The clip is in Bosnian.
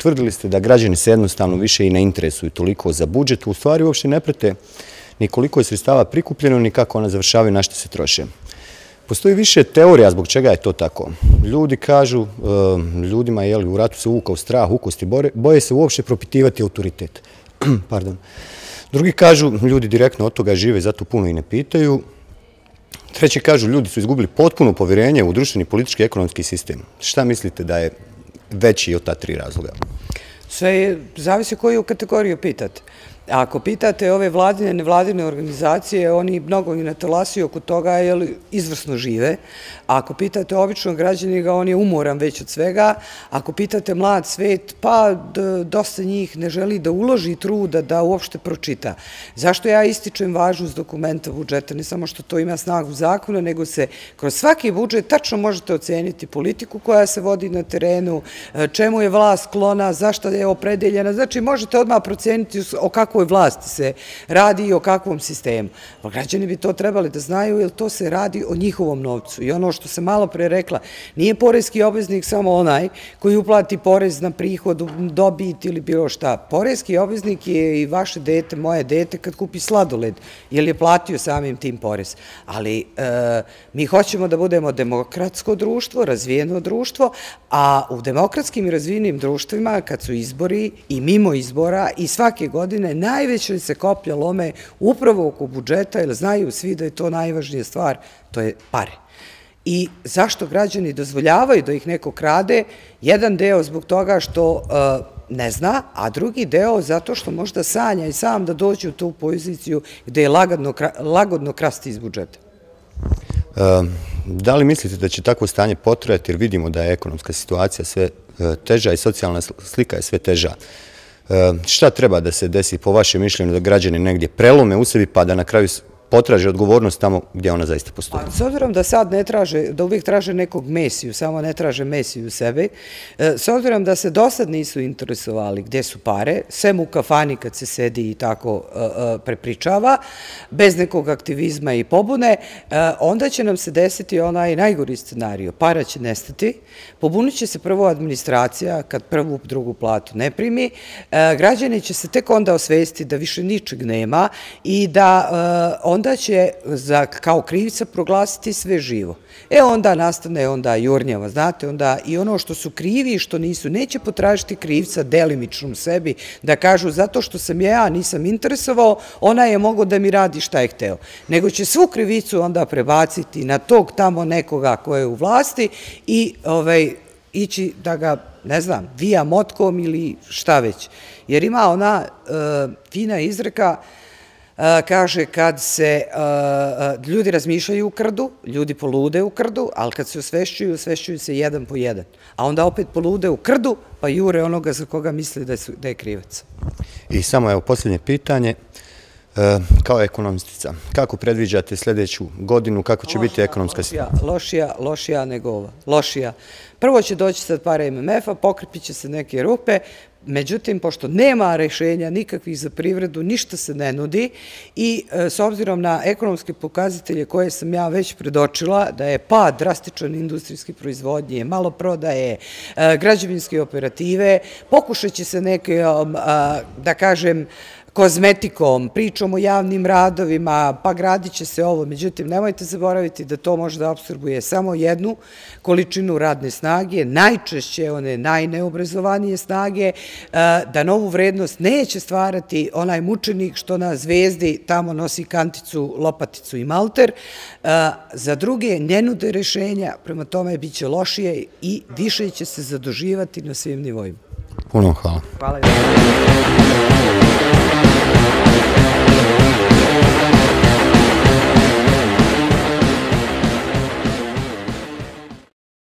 Tvrdili ste da građani se jednostavno više i ne interesuju toliko za budžet, u stvari uopšte ne prate ni koliko je sredstava prikupljeno, ni kako ona završavaju, na što se troše. Postoji više teorija zbog čega je to tako. Ljudi kažu, ljudima je u ratu se uvukao strah, ukosti, boje se uopšte propitivati autoritet. Pardon. Drugi kažu, ljudi direktno od toga žive, zato puno i ne pitaju. Treći kažu, ljudi su izgubili potpuno povjerenje u društveni, politički i ekonomski sistem. Šta mislite da je veći od ta tri razloga? Sve zavisi koju kategoriju pitate. Ako pitate ove vladine, nevladine organizacije, oni mnogo i ne talasi oko toga jer izvrsno žive. Ako pitate običnog građanina, on je umoran već od svega. Ako pitate mlad svet, pa dosta njih ne želi da uloži truda da uopšte pročita. Zašto ja ističem važnost dokumenta budžeta? Ne samo što to ima snagu zakona, nego se kroz svaki budžet tačno možete oceniti politiku koja se vodi na terenu, čemu je vlast sklona, zašto je opredeljena. Znači, možete odmah proceniti o kakvoj vlasti se radi i o kakvom sistemu. Građani bi to trebali da znaju, jer to se radi o njihovom novcu. I ono što sam malo pre rekla, nije poreski obveznik samo onaj koji uplati porez na prihod, dobit ili bilo šta. Poreski obveznik je i vaše dete, moje dete, kad kupi sladoled, jer je platio samim tim porez. Ali mi hoćemo da budemo demokratsko društvo, razvijeno društvo, a u demokratskim i razvijenim društvima, kad su izbori i mimo izbora i svake godine, najveće se koplja lome upravo oko budžeta, jer znaju svi da je to najvažnija stvar, to je pare. I zašto građani dozvoljavaju da ih neko krade? Jedan deo zbog toga što ne zna, a drugi deo zato što možda sanja i sam da dođe u tu poziciju gde je lagodno krasti iz budžeta. Da li mislite da će takvo stanje potrajati, jer vidimo da je ekonomska situacija sve teža i socijalna slika je sve teža? Šta treba da se desi po vašem mišljenju da građani negdje prelome u sebi pa da na kraju potraže odgovornost tamo gdje ona zaista postoji? S obzirom da sad ne traže, da uvijek traže nekog mesiju, samo ne traže mesiju u sebi, s obzirom da se do sad nisu interesovali gdje su pare, sem u kafani kad se sedi i tako prepričava, bez nekog aktivizma i pobune, onda će nam se desiti onaj najgori scenarij. Para će nestati, pobunit će se prvo administracija kad prvu, drugu platu ne primi, građani će se tek onda osvestiti da više ničeg nema i da onda će kao krivica proglasiti sve živo. Onda nastane jurnjava, znate, onda i ono što su krivi i što nisu, neće potražiti krivca delimičnom sebi, da kažu zato što sam ja nisam interesovao, ona je mogao da mi radi šta je hteo. Nego će svu krivicu onda prebaciti na tog tamo nekoga ko je u vlasti i ići da ga, ne znam, vija motkom ili šta već. Jer ima ona fina izreka, kaže kad se ljudi razmišljaju u krdu, ljudi polude u krdu, ali kad se osvešćuju se jedan po jedan. A onda opet polude u krdu, pa jure onoga za koga misli da je krivac. I samo evo posljednje pitanje, kao ekonomistica, kako predviđate sljedeću godinu, kako će biti ekonomska situacija? Lošija nego ova. Lošija. Prvo će doći sad pare MMF-a, pokrpit će se neke rupe, međutim, pošto nema rešenja nikakvih za privredu, ništa se ne nudi i s obzirom na ekonomske pokazatelje koje sam ja već predočila, da je pad drastičan industrijske proizvodnje, malo prodaje, građevinske operative, pokušat će se neke, da kažem, kozmetikom, pričom o javnim radovima, pa gradit će se ovo. Međutim, nemojte zaboraviti da to može da apsorbuje samo jednu količinu radne snage, najčešće one najneobrazovanije snage, da novu vrednost neće stvarati onaj mučenik što na Zvezdi tamo nosi kanticu, lopaticu i malter. Za druge ne nude rešenja, prema tome bit će lošije i više će se zaduživati na svim nivoima. Puno hvala. Hvala.